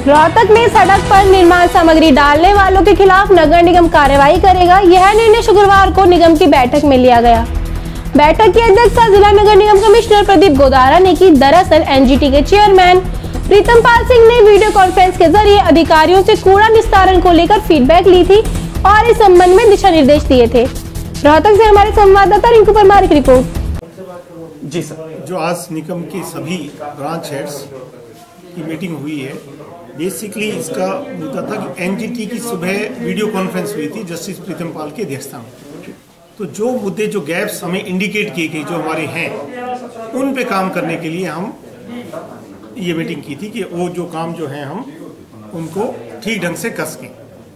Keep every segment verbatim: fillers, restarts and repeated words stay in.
रोहतक में सड़क पर निर्माण सामग्री डालने वालों के खिलाफ नगर निगम कार्रवाई करेगा। यह निर्णय शुक्रवार को निगम की बैठक में लिया गया। बैठक की अध्यक्षता जिला नगर निगम कमिश्नर प्रदीप गोदारा ने की। दरअसल एनजीटी के चेयरमैन प्रीतम पाल सिंह ने वीडियो कॉन्फ्रेंस के जरिए अधिकारियों से कूड़ा निस्तारण को लेकर फीडबैक ली थी और इस संबंध में दिशा निर्देश दिए थे। रोहतक से हमारे संवाददाता रिंकू परमार की रिपोर्ट। जी सर, जो आज निगम के सभी ब्रांच हेड्स की मीटिंग हुई है, बेसिकली इसका मुद्दा था कि एनजीटी की सुबह वीडियो कॉन्फ्रेंस हुई थी जस्टिस प्रीतम पाल की अध्यक्षता में। तो जो मुद्दे, जो गैप्स हमें इंडिकेट किए गए, जो हमारे हैं, उन पे काम करने के लिए हम ये मीटिंग की थी कि वो जो काम जो है हम उनको ठीक ढंग से कर सकें।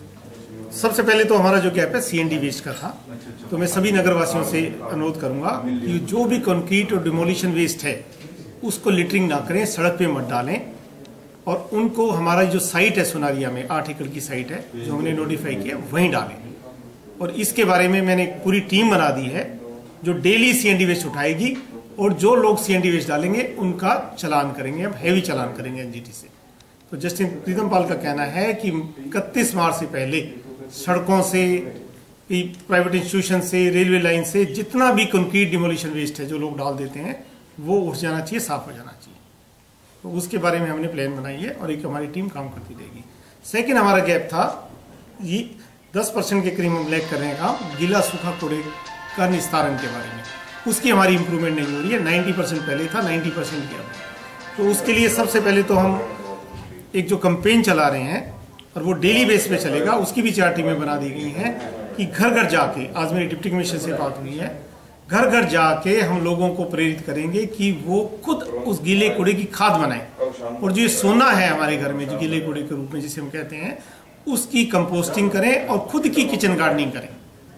सबसे पहले तो हमारा जो गैप है सीएनडी वेस्ट का था। तो मैं सभी नगरवासियों से अनुरोध करूंगा कि जो भी कंक्रीट और डिमोलिशन वेस्ट है उसको लिटरिंग ना करें, सड़क पे मत डालें और उनको हमारा जो साइट है सोनारिया में आठ एकड़ की साइट है जो हमने नोटिफाई किया वहीं डालें। और इसके बारे में मैंने एक पूरी टीम बना दी है जो डेली सीएनडी वेस्ट उठाएगी और जो लोग सीएनडी वेस्ट डालेंगे उनका चालान करेंगे, अब हैवी चालान करेंगे एनजीटी से। तो जस्टिस प्रीतम पाल का कहना है कि इकतीस मार्च से पहले सड़कों से, प्राइवेट इंस्टीट्यूशन से, रेलवे लाइन से जितना भी कंक्रीट डिमोलिशन वेस्ट है जो लोग डाल देते हैं वो उठ जाना चाहिए, साफ हो जाना चाहिए। तो उसके बारे में हमने प्लान बनाई है और एक हमारी टीम काम करती रहेगी। सेकेंड हमारा गैप था, ये दस परसेंट के करीब हम लैग कर रहे हैं काम गीला सूखा कूड़े का निस्तारण के बारे में। उसकी हमारी इंप्रूवमेंट नहीं हो रही है। नब्बे परसेंट पहले था, नब्बे परसेंट किया। तो उसके लिए सबसे पहले तो हम एक जो कैंपेन चला रहे हैं और वो डेली बेस पे चलेगा, उसकी भी चार टीमें बना दी गई हैं कि घर घर जाके, आज मेरी डिप्टी कमिश्नर से बात हुई है, घर घर जाके हम लोगों को प्रेरित करेंगे कि वो खुद उस गीले कूड़े की खाद बनाएं और जो सोना है हमारे घर में, जो गीले कूड़े के रूप में जिसे हम कहते हैं, उसकी कंपोस्टिंग करें और खुद की किचन गार्डनिंग करें।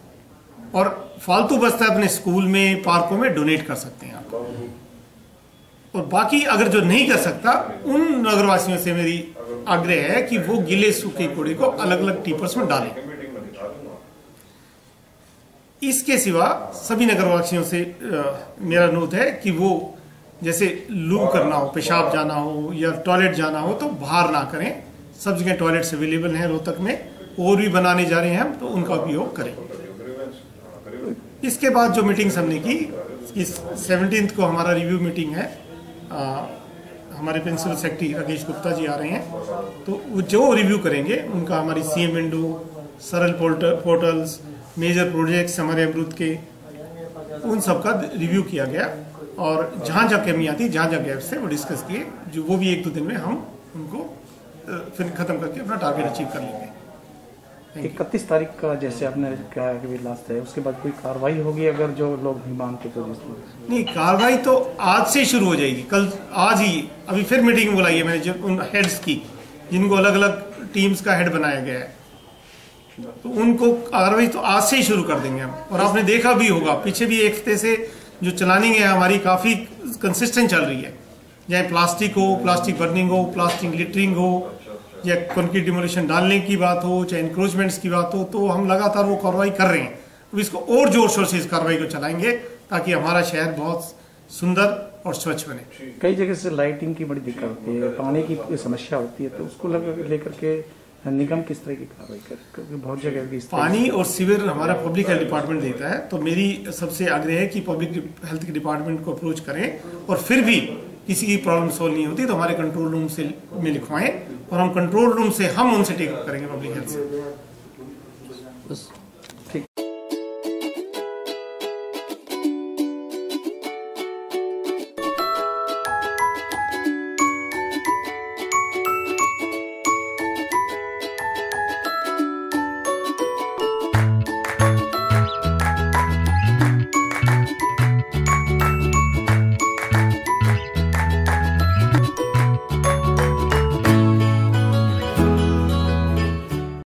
और फालतू बस्ता अपने स्कूल में, पार्कों में डोनेट कर सकते हैं आप। और बाकी अगर जो नहीं कर सकता, उन नगरवासियों से मेरी आग्रह है कि वो गीले सूखे कूड़े को अलग अलग टीपर्स में डालें। इसके सिवा सभी नगरवासियों से आ, मेरा अनुरोध है कि वो जैसे लू करना हो, पेशाब जाना हो या टॉयलेट जाना हो तो बाहर ना करें। सब जगह टॉयलेट्स अवेलेबल हैं रोहतक में, और भी बनाने जा रहे हैं हम, तो उनका उपयोग करें। इसके बाद जो मीटिंग्स हमने की, इस सेवनटीन्थ को हमारा रिव्यू मीटिंग है। आ, हमारे प्रिंसिपल सेक्रेटरी राकेश गुप्ता जी आ रहे हैं, तो वो जो रिव्यू करेंगे उनका हमारी CM window, Saral portals, major projects हमारे अमरूद के, उन सब का रिव्यू किया गया और जहाँ जहाँ कमियाँ थी, जहाँ जहाँ गैप्स थे वो डिस्कस किए, जो वो भी एक दो दिन में हम उनको फिर खत्म करके अपना टारगेट अचीव कर लेंगे। इकतीस तारीख का जैसे आपने कहा कि लास्ट है, उसके बाद कोई कार्रवाई होगी अगर जो लोग नहीं मानते तो? नहीं, कार्रवाई तो आज से शुरू हो जाएगी। कल, आज ही अभी फिर मीटिंग बुलाई है मैंने जो उन हेड्स की, जिनको अलग अलग टीम्स का हेड बनाया गया है, तो उनको कार्रवाई तो आज से ही शुरू कर देंगे हम। और आपने देखा भी होगा पीछे भी एक हफ्ते से जो चलानिंग है हमारी काफी कंसिस्टेंट चल रही है। चाहे प्लास्टिक हो, प्लास्टिक बर्निंग हो, प्लास्टिक लिटरिंग हो, या कंक्रीट डिमोलिशन डालने की बात हो, चाहे इंक्रोचमेंट्स की बात हो, तो हम लगातार वो कार्रवाई कर रहे हैं। अब इसको और जोर शोर से इस कार्रवाई को चलाएंगे ताकि हमारा शहर बहुत सुंदर और स्वच्छ बने। कई जगह से लाइटिंग की बड़ी दिक्कत होती है, पानी की समस्या होती है, तो उसको लेकर के निगम किस तरह की कार्रवाई करे? क्योंकि बहुत जगह पानी और सीवर हमारा पब्लिक हेल्थ डिपार्टमेंट देता है, तो मेरी सबसे आग्रह है कि पब्लिक हेल्थ के डिपार्टमेंट को अप्रोच करें और फिर भी किसी की प्रॉब्लम सोल्व नहीं होती तो हमारे कंट्रोल रूम से में लिखवाएं और हम कंट्रोल रूम से हम उनसे टेक अप करेंगे पब्लिक हेल्थ से।